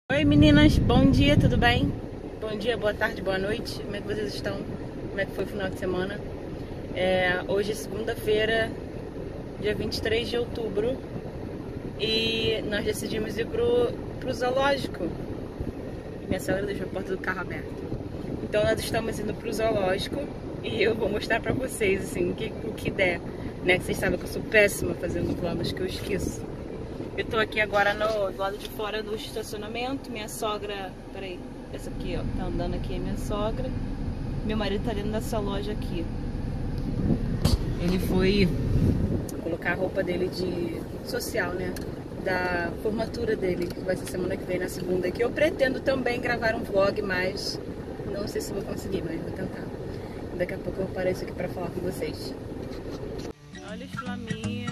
Oi meninas, bom dia, tudo bem? Bom dia, boa tarde, boa noite. Como é que vocês estão? Como é que foi o final de semana? Hoje é segunda-feira, dia 23 de outubro, e nós decidimos ir pro zoológico. Minha sogra deixou a porta do carro aberta. Então nós estamos indo pro zoológico e eu vou mostrar pra vocês assim, o que der, né? Que vocês sabem que eu sou péssima fazendo vlogs, que eu esqueço. Eu tô aqui agora do lado de fora do estacionamento. Minha sogra, peraí, essa aqui ó, tá andando aqui, é minha sogra. Meu marido tá dentro dessa loja aqui. Ele foi colocar a roupa dele de social, né? Da formatura dele, que vai ser semana que vem, na segunda. Que eu pretendo também gravar um vlog, mas não sei se vou conseguir, mas vou tentar. Daqui a pouco eu apareço aqui pra falar com vocês. Olha os flamingos.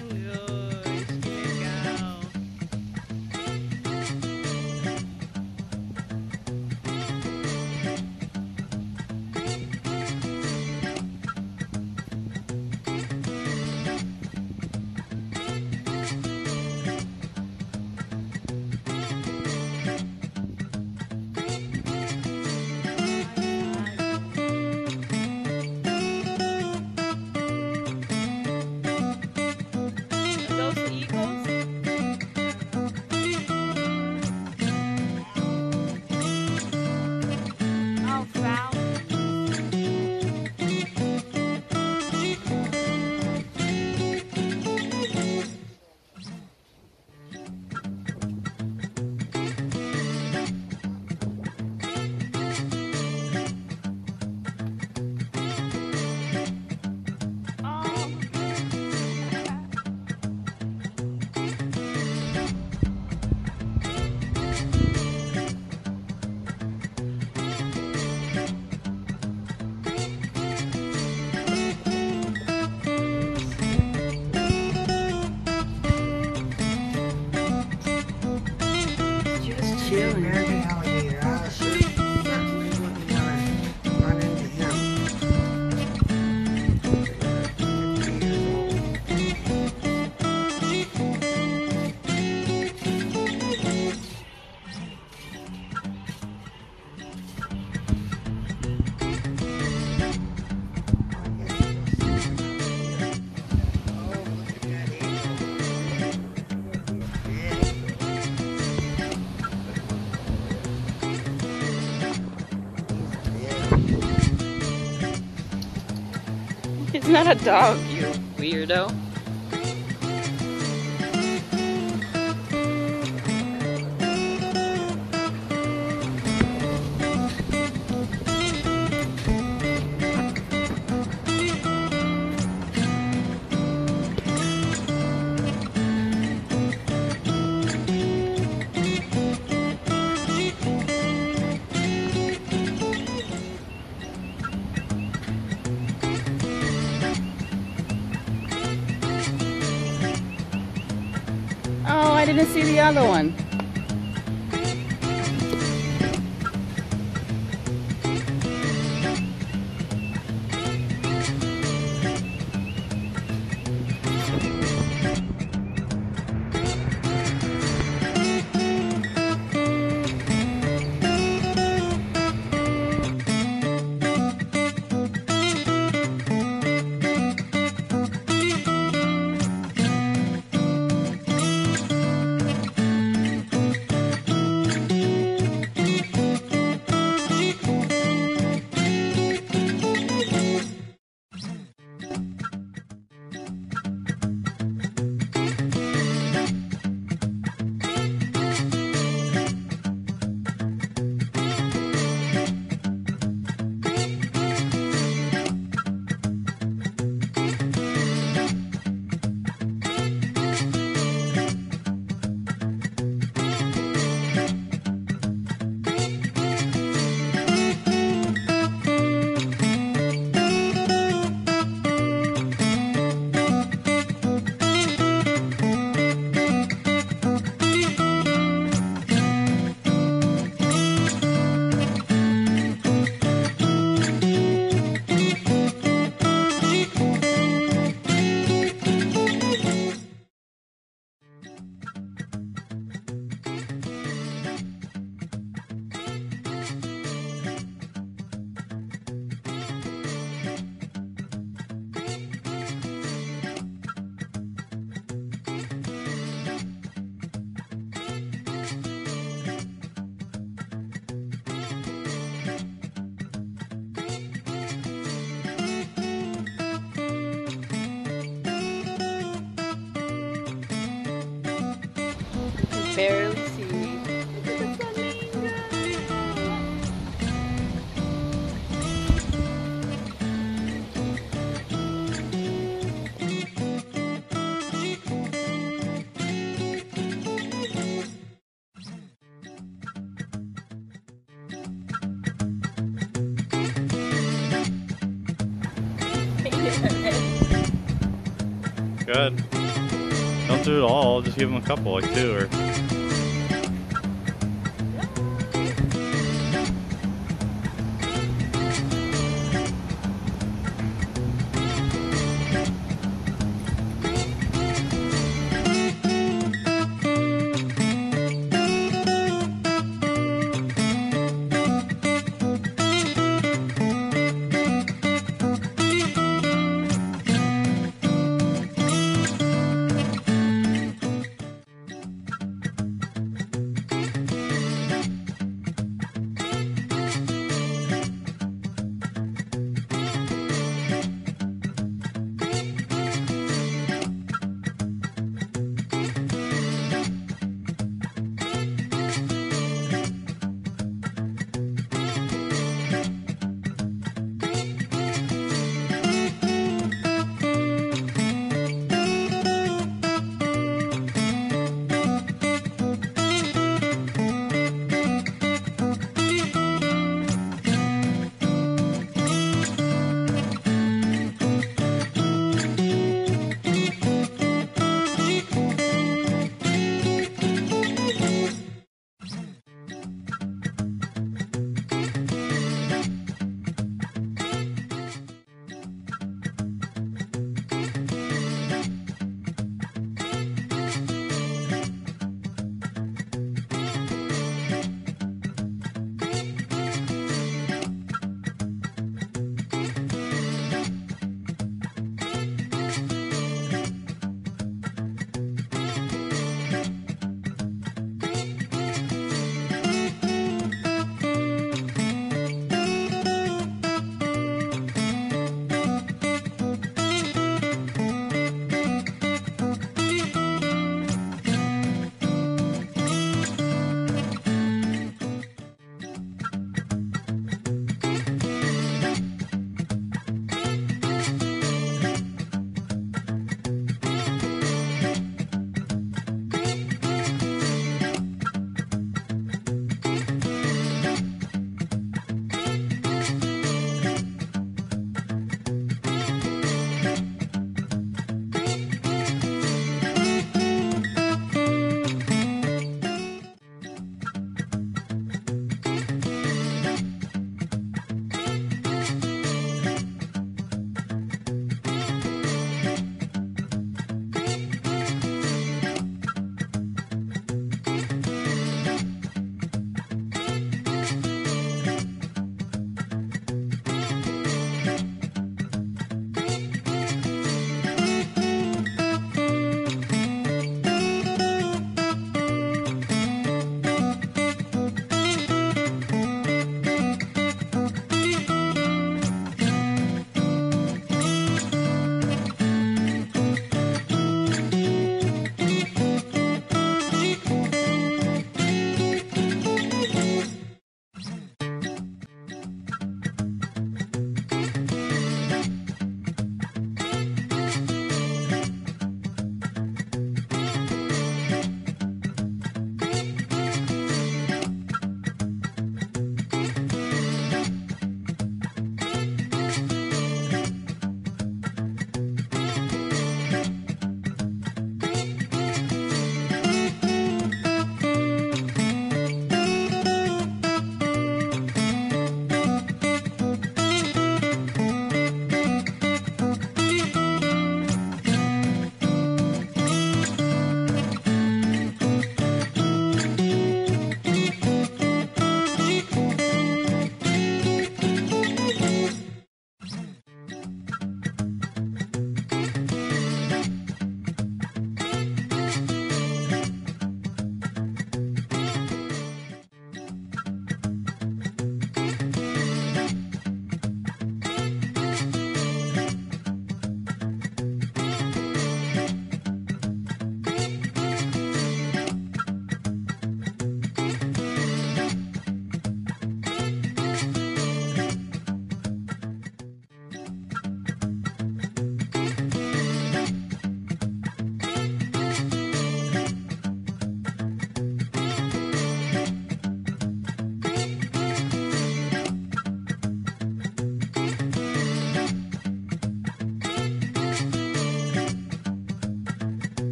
It's not a dog, you weirdo. Oh, I didn't see the other one. barely see. Good. Don't do it all, just give them a couple, like 2 or...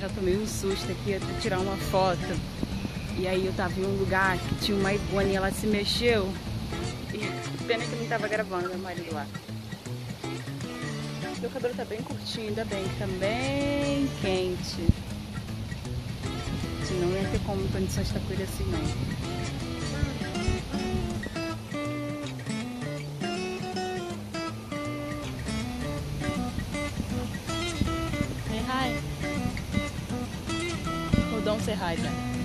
já tomei um susto aqui pra tirar uma foto. E aí eu tava em um lugar que tinha uma iguana e ela se mexeu. E pena que não tava gravando, meu marido lá. Meu cabelo tá bem curtinho, ainda bem que tá bem quente. Senão não ia ter como condições de estar com ele assim não. Hey, hi. Hold on, say hi then.